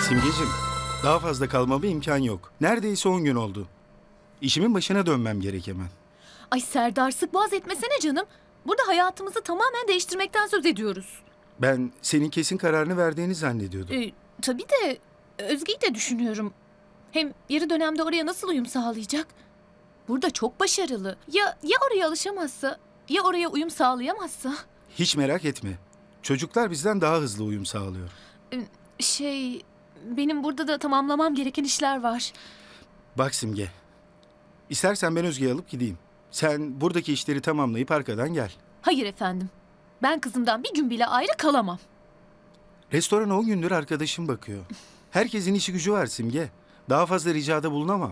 Simgeciğim, daha fazla kalmama imkan yok. Neredeyse 10 gün oldu. İşimin başına dönmem gerek hemen. Ay Serdar, sık boğaz etmesene canım. Burada hayatımızı tamamen değiştirmekten söz ediyoruz. Ben senin kesin kararını verdiğini zannediyordum. Tabii de Özge'yi de düşünüyorum. Hem yarı dönemde oraya nasıl uyum sağlayacak? Burada çok başarılı. Ya oraya alışamazsa, ya oraya uyum sağlayamazsa? Hiç merak etme. Çocuklar bizden daha hızlı uyum sağlıyor. Benim burada da tamamlamam gereken işler var. Bak Simge, İstersen ben Özge'yi alıp gideyim. Sen buradaki işleri tamamlayıp arkadan gel. Hayır efendim. Ben kızımdan bir gün bile ayrı kalamam. Restorana 10 gündür arkadaşım bakıyor. Herkesin işi gücü var Simge. Daha fazla ricada bulunamam.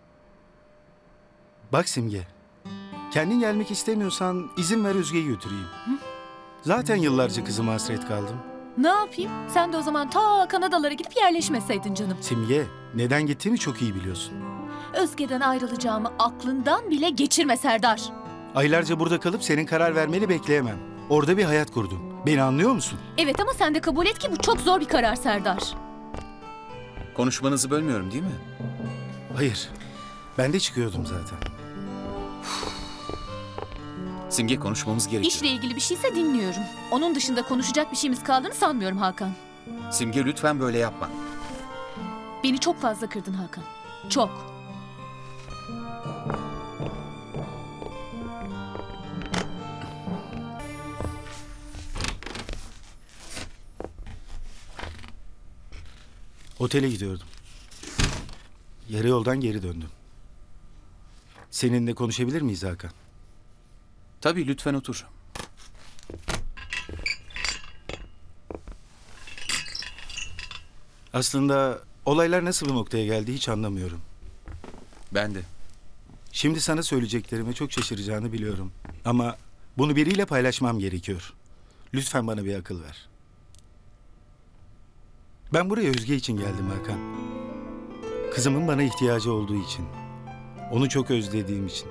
Bak Simge, kendin gelmek istemiyorsan izin ver Özge'yi götüreyim. Hı? Zaten yıllarca kızıma hasret kaldım. Ne yapayım? Sen de o zaman ta Kanadalara gidip yerleşmeseydin canım. Simge, neden gittiğimi çok iyi biliyorsun. Özge'den ayrılacağımı aklından bile geçirme Serdar. Aylarca burada kalıp senin karar vermeni bekleyemem. Orada bir hayat kurdum. Beni anlıyor musun? Evet ama sen de kabul et ki bu çok zor bir karar Serdar. Konuşmanızı bölmüyorum değil mi? Hayır. Ben de çıkıyordum zaten. Simge, konuşmamız gerekiyor. İşle ilgili bir şeyse dinliyorum. Onun dışında konuşacak bir şeyimiz kaldığını sanmıyorum Hakan. Simge, lütfen böyle yapma. Beni çok fazla kırdın Hakan. Çok. Otele gidiyordum. Yarı yoldan geri döndüm. Seninle konuşabilir miyiz Hakan? Tabii, lütfen otur. Aslında olaylar nasıl bu noktaya geldi hiç anlamıyorum. Ben de. Şimdi sana söyleyeceklerime çok şaşıracağını biliyorum. Ama bunu biriyle paylaşmam gerekiyor. Lütfen bana bir akıl ver. Ben buraya Özge için geldim Hakan. Kızımın bana ihtiyacı olduğu için. Onu çok özlediğim için.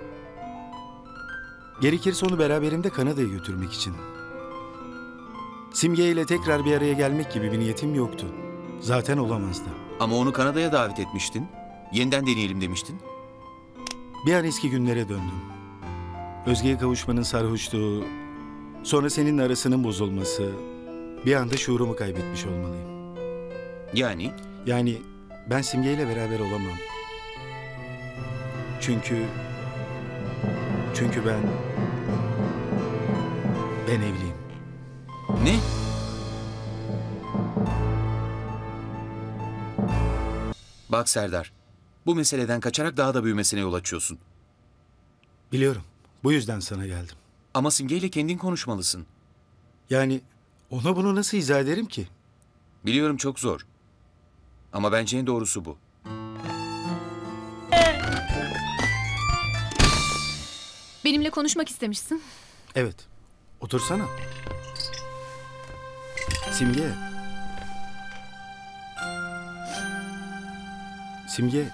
Gerekirse onu beraberimde Kanada'ya götürmek için. Simge ile tekrar bir araya gelmek gibi bir niyetim yoktu. Zaten olamazdı. Ama onu Kanada'ya davet etmiştin. Yeniden deneyelim demiştin. Bir an eski günlere döndüm. Özge'ye kavuşmanın sarhoşluğu, sonra seninle arasının bozulması, bir anda şuurumu kaybetmiş olmalıyım. Yani ben Simge ile beraber olamam. Çünkü ben evliyim. ne? Bak Serdar, bu meseleden kaçarak daha da büyümesine yol açıyorsun. Biliyorum. Bu yüzden sana geldim. Ama Simge ile kendin konuşmalısın. Yani ona bunu nasıl izah ederim ki? Biliyorum, çok zor. Ama bence en doğrusu bu. Benimle konuşmak istemişsin. Evet. Otursana. Simge. Simge,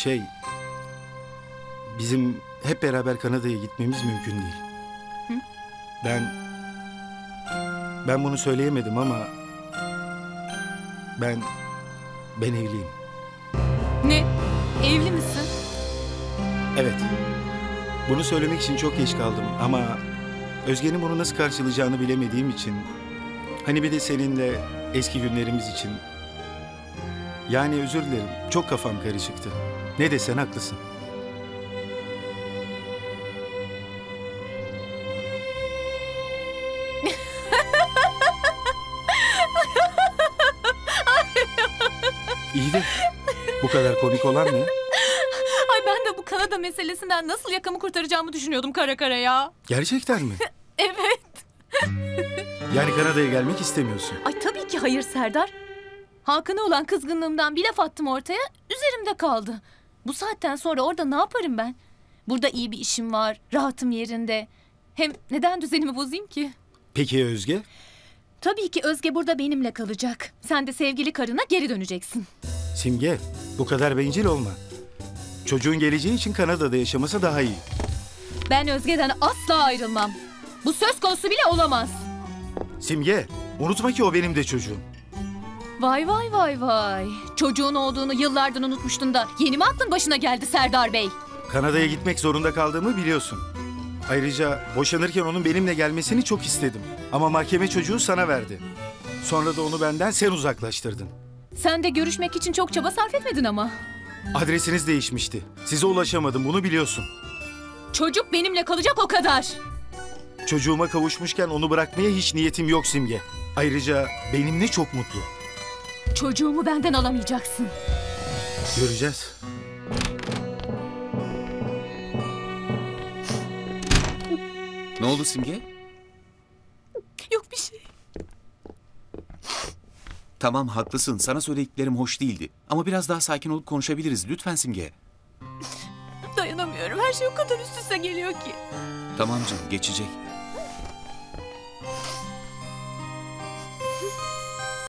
bizim hep beraber Kanada'ya gitmemiz mümkün değil. Hı? Ben bunu söyleyemedim ama ben evliyim. Ne? Evli misin? Evet. Bunu söylemek için çok geç kaldım ama Özge'nin bunu nasıl karşılayacağını bilemediğim için, hani bir de seninle eski günlerimiz için. Yani özür dilerim. Çok kafam karışıktı. Ne desen haklısın. İyi de bu kadar komik olan ne? Ay ben de bu Kanada meselesinden nasıl yakamı kurtaracağımı düşünüyordum kara kara ya. Gerçekten mi? Evet. Yani Kanada'ya gelmek istemiyorsun. Ay tabii ki hayır Serdar. Hakan'a olan kızgınlığımdan bir laf attım ortaya, üzerimde kaldı. Bu saatten sonra orada ne yaparım ben? Burada iyi bir işim var, rahatım yerinde. Hem neden düzenimi bozayım ki? Peki ya Özge? Tabii ki Özge burada benimle kalacak. Sen de sevgili karına geri döneceksin. Simge, bu kadar bencil olma. Çocuğun geleceği için Kanada'da yaşaması daha iyi. Ben Özge'den asla ayrılmam. Bu söz konusu bile olamaz. Simge, unutma ki o benim de çocuğum. Vay vay vay vay. Çocuğun olduğunu yıllardır unutmuştun da yeni mi aklın başına geldi Serdar Bey? Kanada'ya gitmek zorunda kaldığımı biliyorsun. Ayrıca boşanırken onun benimle gelmesini çok istedim. Ama mahkeme çocuğu sana verdi. Sonra da onu benden sen uzaklaştırdın. Sen de görüşmek için çok çaba sarf etmedin ama. Adresiniz değişmişti. Size ulaşamadım, bunu biliyorsun. Çocuk benimle kalacak o kadar. Çocuğuma kavuşmuşken onu bırakmaya hiç niyetim yok Simge. Ayrıca benimle çok mutlu. Çocuğumu benden alamayacaksın. Göreceğiz. Ne oldu Simge? Yok bir şey. Tamam haklısın. Sana söylediklerim hoş değildi. Ama biraz daha sakin olup konuşabiliriz. Lütfen Simge. Dayanamıyorum. Her şey o kadar üst üste geliyor ki. Tamam canım geçecek.